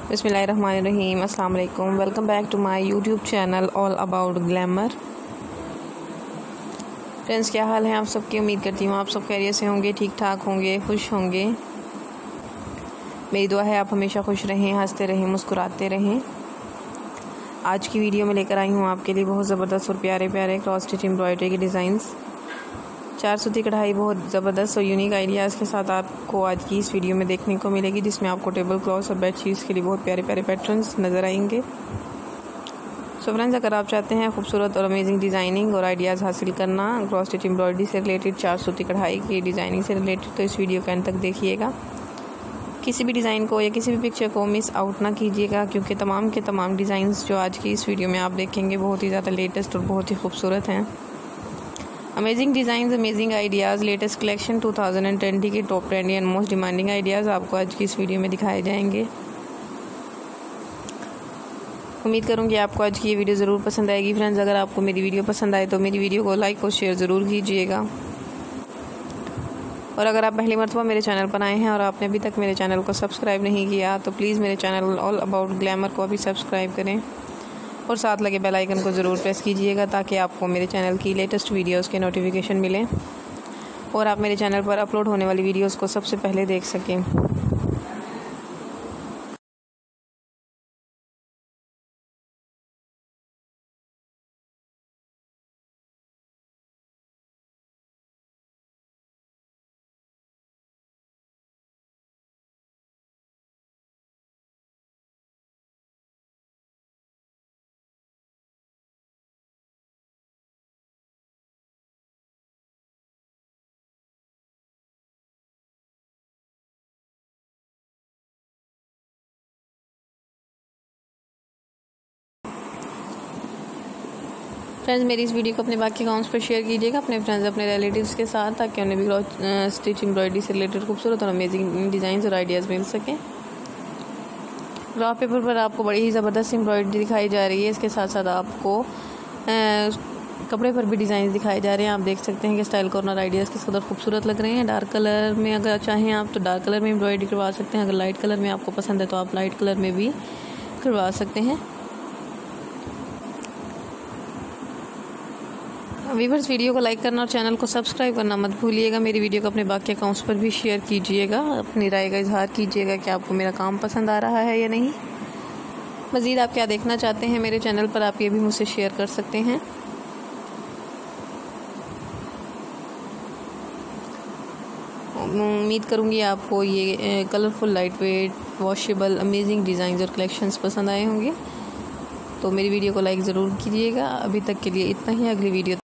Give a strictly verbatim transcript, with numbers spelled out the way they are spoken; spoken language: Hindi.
बिस्मिल्लाहिर्रहमानिर्रहीम। अस्सलाम वालेकुम। Welcome back to my YouTube channel all about glamour. Friends, क्या हाल है आप सबकी? उम्मीद करती हूँ आप सब खैरियत से होंगे, ठीक ठाक होंगे, खुश होंगे। मेरी दुआ है आप हमेशा खुश रहें, हंसते रहें, मुस्कुराते रहें। आज की वीडियो में लेकर आई हूँ आपके लिए बहुत ज़बरदस्त और प्यारे प्यारे क्रॉस स्टिच एम्ब्रॉयडरी के डिज़ाइंस। चार सूती कढ़ाई बहुत ज़बरदस्त और यूनिक आइडियाज़ के साथ आपको आज की इस वीडियो में देखने को मिलेगी, जिसमें आपको टेबल क्लॉथ्स और बेडशीट्स के लिए बहुत प्यारे प्यारे पैटर्न्स नज़र आएंगे। सो फ्रेंड्स, अगर आप चाहते हैं खूबसूरत और अमेजिंग डिज़ाइनिंग और आइडियाज़ हासिल करना क्रॉस स्टिच एम्ब्रॉयडरी से रिलेटेड, चार सूती कढ़ाई की डिज़ाइनिंग से रिलेटेड, तो इस वीडियो के अंत तक देखिएगा। किसी भी डिज़ाइन को या किसी भी पिक्चर को मिस आउट ना कीजिएगा, क्योंकि तमाम के तमाम डिज़ाइंस जो आज की इस वीडियो में आप देखेंगे बहुत ही ज़्यादा लेटेस्ट और बहुत ही खूबसूरत हैं। Amazing designs, amazing ideas, latest collection two thousand twenty के top trendy and most demanding ideas आपको आज की इस वीडियो में दिखाए जाएंगे। उम्मीद करूँगी आपको आज की ये वीडियो ज़रूर पसंद आएगी। फ्रेंड्स, अगर आपको मेरी वीडियो पसंद आए तो मेरी वीडियो को लाइक और शेयर ज़रूर कीजिएगा। और अगर आप पहली मरतबा मेरे चैनल पर आए हैं और आपने अभी तक मेरे चैनल को सब्सक्राइब नहीं किया तो प्लीज़ मेरे चैनल ऑल अबाउट ग्लैमर को अभी सब्सक्राइब करें और साथ लगे बेल आइकन को ज़रूर प्रेस कीजिएगा, ताकि आपको मेरे चैनल की लेटेस्ट वीडियोस के नोटिफिकेशन मिलें और आप मेरे चैनल पर अपलोड होने वाली वीडियोस को सबसे पहले देख सकें। फ्रेंड्स, मेरी इस वीडियो को अपने बाकी अकाउंट्स पर शेयर कीजिएगा, अपने फ्रेंड्स, अपने रिलेटिव्स के साथ, ताकि उन्हें भी क्रॉस स्टिच एम्ब्रॉयडरी से रिलेटेड खूबसूरत और अमेजिंग डिज़ाइन और आइडियाज़ मिल सकें। ग्राफ पेपर पर आपको बड़ी ही ज़बरदस्त एम्ब्रॉयडरी दिखाई जा रही है। इसके साथ साथ आपको आ, कपड़े पर भी डिज़ाइन दिखाए जा रहे हैं। आप देख सकते हैं कि स्टाइल कॉर्नर आइडियाज़ किस कदर खूबसूरत लग रहे हैं। डार्क कलर में अगर चाहें आप तो डार्क कलर में एम्ब्रॉयडरी करवा सकते हैं। अगर लाइट कलर में आपको पसंद है तो आप लाइट कलर में भी करवा सकते हैं। व्यूअर्स, वीडियो को लाइक करना और चैनल को सब्सक्राइब करना मत भूलिएगा। मेरी वीडियो को अपने बाकी अकाउंट्स पर भी शेयर कीजिएगा। अपनी राय का इजहार कीजिएगा कि आपको मेरा काम पसंद आ रहा है या नहीं। मज़ीद आप क्या देखना चाहते हैं मेरे चैनल पर, आप ये भी मुझसे शेयर कर सकते हैं। उम्मीद करूँगी आपको ये colourful, light weight, washable, amazing design और कलेक्शंस पसंद आए होंगे। तो मेरी वीडियो को लाइक ज़रूर कीजिएगा। अभी तक के लिए इतना ही। अगली वीडियो